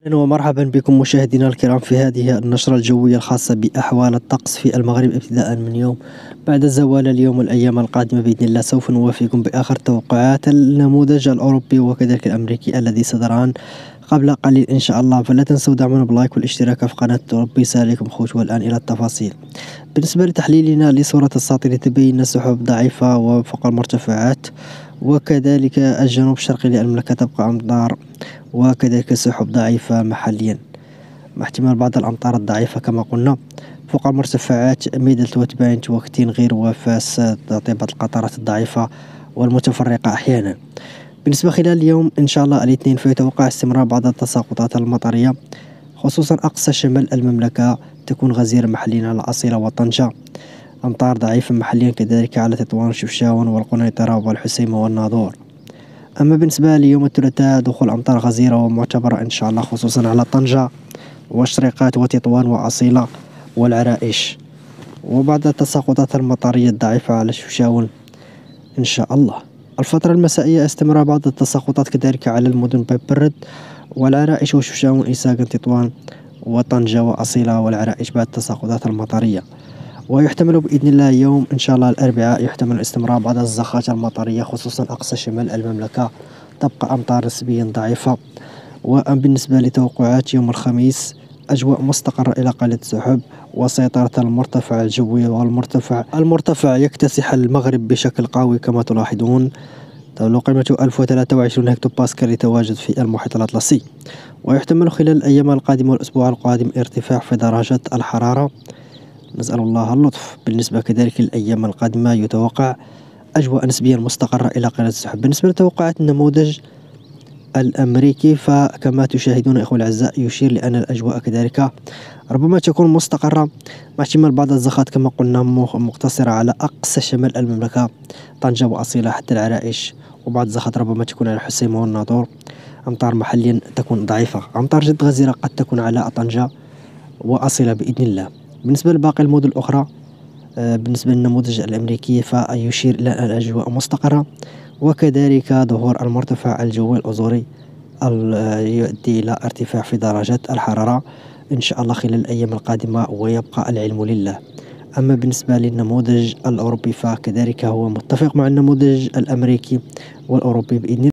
أهلا ومرحبا بكم مشاهدينا الكرام في هذه النشرة الجوية الخاصة بأحوال الطقس في المغرب ابتداء من يوم بعد زوال اليوم والأيام القادمة بإذن الله. سوف نوافيكم بآخر توقعات النموذج الأوروبي وكذلك الأمريكي الذي صدران قبل قليل إن شاء الله. فلا تنسوا دعمنا باللايك والاشتراك في قناة ربي يسهلكم خوت. والآن إلى التفاصيل. بالنسبة لتحليلنا لصورة الساطع تبين سحب ضعيفة وفوق المرتفعات، وكذلك الجنوب الشرقي للمملكة تبقى أمطار وكذلك سحب ضعيفة محليا مع احتمال بعض الأمطار الضعيفة كما قلنا. فوق المرتفعات ميدل وتباين وكتين غير وفاس تعطي بعض القطرات الضعيفة والمتفرقة أحيانا. بالنسبة خلال اليوم إن شاء الله الاثنين فيتوقع استمرار بعض التساقطات المطرية خصوصا أقصى شمال المملكة، تكون غزيرة محليا على أصيلة وطنجة، أمطار ضعيفة محليا كذلك على تطوان وشفشاون والقنيطرة والحسيمة والناظور. أما بالنسبة ليوم الثلاثاء دخول أمطار غزيرة ومعتبرة إن شاء الله خصوصا على طنجة وشريقات وتطوان وأصيلة والعرائش، وبعض التساقطات المطرية الضعيفة على شفشاون إن شاء الله. الفترة المسائية استمرار بعض التساقطات كذلك على المدن ببرد والعرائش وشفشاون إساقا تطوان وطنجة وأصيلة والعرائش بعد التساقطات المطرية. ويحتمل بإذن الله يوم إن شاء الله الأربعاء يحتمل استمرار بعض الزخات المطرية خصوصا أقصى شمال المملكة، تبقى أمطار نسبيا ضعيفة. وبالنسبة لتوقعات يوم الخميس أجواء مستقرة إلى قلة سحب وسيطرة المرتفع الجوي، والمرتفع يكتسح المغرب بشكل قوي كما تلاحظون، تبلغ قيمته 1023 هكتو باسكال يتواجد في المحيط الأطلسي. ويحتمل خلال الأيام القادمة والأسبوع القادم ارتفاع في درجات الحرارة، نسأل الله اللطف. بالنسبة كذلك للأيام القادمة يتوقع أجواء نسبيا مستقرة إلى قلة السحب. بالنسبة لتوقعات النموذج الأمريكي فكما تشاهدون إخوة الأعزاء يشير لأن الأجواء كذلك ربما تكون مستقرة مع احتمال بعض الزخات كما قلنا مقتصرة على أقصى شمال المملكة، طنجة وأصيلة حتى العرائش، وبعض الزخات ربما تكون على الحسيمة والناظور. أمطار محليا تكون ضعيفة، أمطار جد غزيرة قد تكون على طنجة وأصيلة بإذن الله. بالنسبة لباقي المدن الأخرى بالنسبة للنموذج الأمريكي فيشير إلى أن الأجواء مستقرة، وكذلك ظهور المرتفع الجوي الأزوري يؤدي إلى ارتفاع في درجات الحرارة إن شاء الله خلال الأيام القادمة، ويبقى العلم لله. أما بالنسبة للنموذج الأوروبي فكذلك هو متفق مع النموذج الأمريكي والأوروبي بإذن الله.